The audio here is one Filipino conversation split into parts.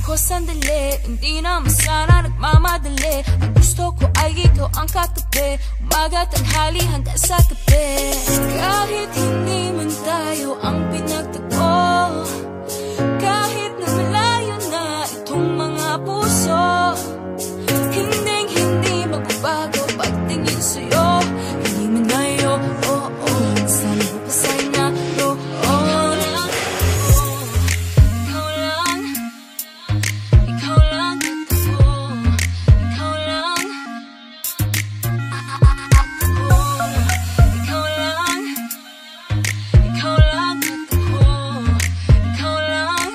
ako sandali. Hindi naman sana nagmamadali. Ang gusto ko ay ikaw ang katabi, umaga, tanghali, hanggang sa gabi. Kahit hindi man tayo ang pinagtagpo, kahit na malayo na itong mga puso, hindi magbabago pagtingin sa'yo. Hindi man layo, sana bukasay na roon. Ikaw lang at ako, ikaw lang. Ikaw lang at ako, ikaw lang.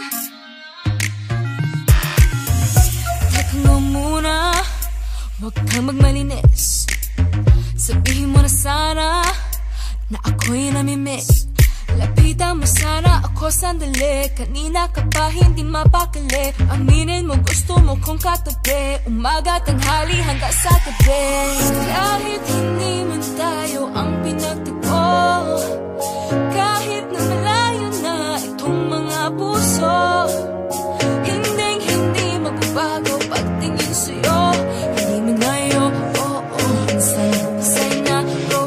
Teka nga muna, huwag kang magmalinis. Sabihin mo na sana na ako'y namimiss. Lapitan mo sana ako sandali. Kanina ka pa hindi mapakali. Aminin mo gusto mo kong katabi, umaga, tanghali, hanggang sa gabi. Kahit hindi man tayo ang pinagtagpo, kahit na malayo na itong mga puso, hindi magbabago pagtingin sa'yo. Hindi man layo, sana bukasay na roon.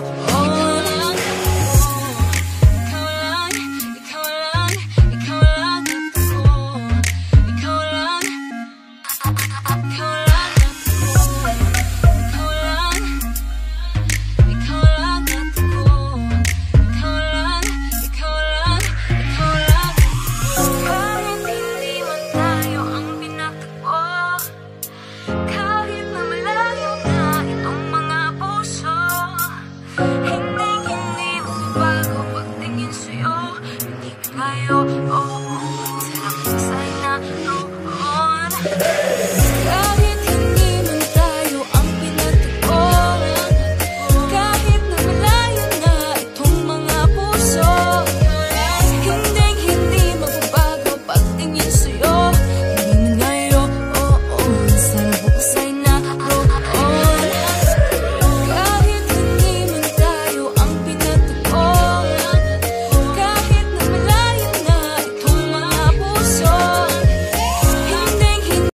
Ikaw lang at ako, ikaw lang. Ikaw lang at ako, ikaw lang. Ikaw lang at ako, ikaw lang. Ikaw lang at ako. Kahit hindi man tayo ang pinagtagpo, kahit na malayo na itong mga puso, hindi magbabago pagtingin sa'yo. Hindi man tayo, sana bukasay na roon.